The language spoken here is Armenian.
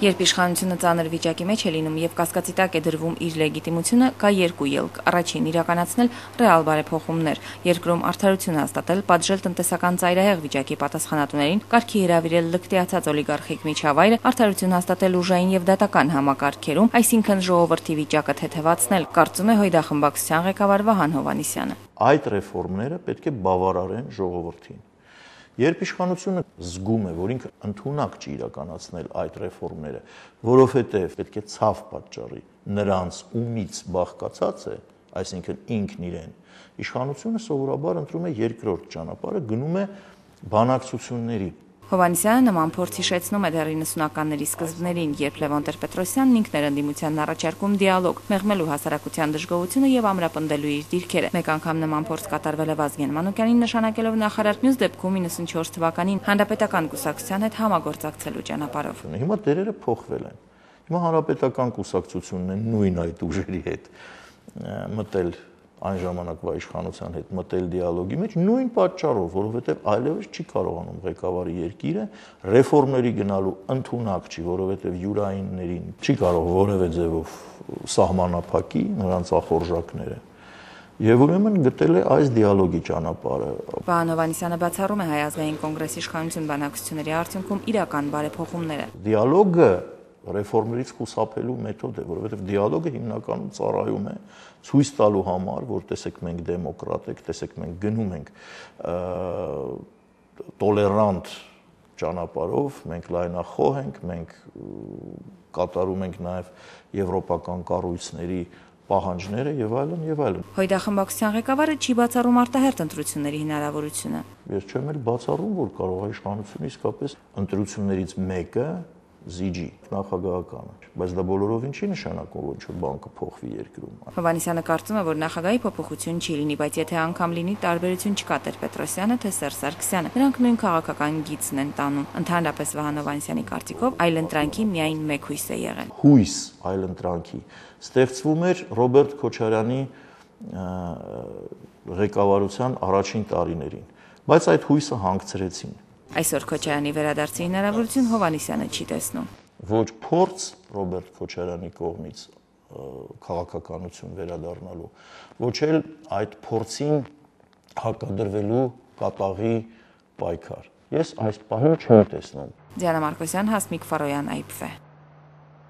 Երբ իշխանությունը ծանր վիճակի մեջ է լինում եւ կասկածի տակ է դրվում իր լեգիտիմությունը, կա երկու ելք. առաջին իրականացնել ռեալ բարեփոխումներ, երկրում արդարություն հաստատել, պատժել տնտեսական ծայրահեղ վիճակի պատասխանատուներին, կարգի հրավիրել լկտիացած օլիգարխիկ միջավայրը, արդարություն հաստատել ուժային եւ դատական համակարգերում, այսինքն ժողովրդի վիճակը թեթևացնել, կարծում է Հույդախմբակցության ղեկավար Վահան Հովհաննիսյանը։ Այդ ռեֆորմները պետք է բավարարեն ժողովրդին։ Երբ իշխանությունը զգում է, որ ինքը ընդունակ չի իրականացնել այդ ռեֆորմները, որովհետև պետք է ցավ պատճառի նրանց ումից բաղկացած է, այսինքն ինքն իրեն, իշխանությունը սովորաբար ընտրում է երկրորդ ճանապարհը, գնում է բանակցությունների։ Հովհաննիսյանը նման փորձ հիշեցնում է դեռ 90-ականների սկզբներին, երբ Լևոն Տեր-Պետրոսյանն ինքն էր ընդդիմությանն առաջարկում դիալոգ, մեղմելու հասարակության դժգոհությունը եւ ամրապնդելու իր դիրքերը։ Մեկ անգամ նման փորձ կատարվել է Վազգեն Մանուկյանին նշանակելով նախարար, մյուս դեպքում 94 թվականին Հանրապետական կուսակցության հետ համագործակցելու ճանապարհով։ Հիմա դերերը փոխվել են։ Հիմա Հանրապետական կուսակցությունն է նույն այդ ուժերի հետ մտել այն ժամանակվա իշխանության հետ մտել դիալոգի մեջ նույն պատճառով, որովհետև այլևս չի կարողանում ղեկավարի երկիրը ռեֆորմների գնալու ընդունակ չի, որովհետև յուրայիններին չի կարող որևէ ձևով սահմանափակի նրանց ախորժակները։ Եվ ուրեմն գտել է այս դիալոգի ճանապարհը։ Վահան Հովհաննիսյանը բացառում է Հայ ազգային կոնգրեսի իշխանություն բանակցությունների արդյունքում իրական բարեփոխումները։ Դիալոգը ռեֆորմերից խուսափելու մեթոդ է, որովհետև դիալոգը հիմնականում ծառայում է ցույց տալու համար, որ տեսեք մենք դեմոկրատ ենք, տեսեք մենք գնում ենք տոլերանտ ճանապարհով, մենք լայնախոհ ենք, մենք կատարում ենք նաև եվրոպական կառույցների պահանջները եւ այլն եւ այլն։ Հույդախմբակցության ղեկավարը չի բացառում արտահերթ ընտրությունների հնարավորությունը։ Ես չեմ էլ բացառում, որ կարող է իշխանությունը իսկապես ընտրություններից մեկը զիջի նախագահականը, բայց դա բոլորովին չի նշանակում, որ ինչ-որ բան կփոխվի երկրում։ Հովհաննիսյանը կարծում է, որ նախագահի փոփոխություն չի լինի, բայց եթե անգամ լինի, տարբերություն չկա Տեր-Պետրոսյանը թե Սերժ Սարգսյանը։ Նրանք նույն քաղաքական գիծն են տանում։ Ընդհանրապես Վահան Հովհաննիսյանի կարծիքով այլընտրանքի միայն մեկ հույս է եղել։ Հույս այլընտրանքի ստեղծվում էր Ռոբերտ Քոչարյանի ղեկավարության առաջին տարիներին, բայց այդ հույսը հանգցրեցին։ Այսօր Քոչարյանի վերադարձի հնարավորություն Հովհաննիսյանը չի տեսնում։ Ոչ փորձ Ռոբերտ Քոչարյանի կողմից քաղաքականություն վերադառնալու, ոչ էլ այդ փորձին հակադրվելու կատաղի պայքար։ Ես այս պահին չեմ տեսնում։ Դիանա Մարկոսյան, Հասմիկ Ֆարոյան, IPV։